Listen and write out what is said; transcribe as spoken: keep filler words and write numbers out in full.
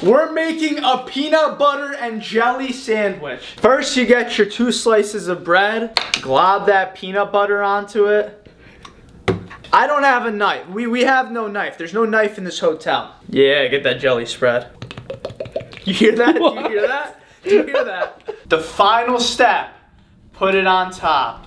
We're making a peanut butter and jelly sandwich. First, you get your two slices of bread, glob that peanut butter onto it. I don't have a knife. We, we have no knife. There's no knife in this hotel. Yeah, get that jelly spread. You hear that? Do you hear that? Do you hear that? The final step, put it on top.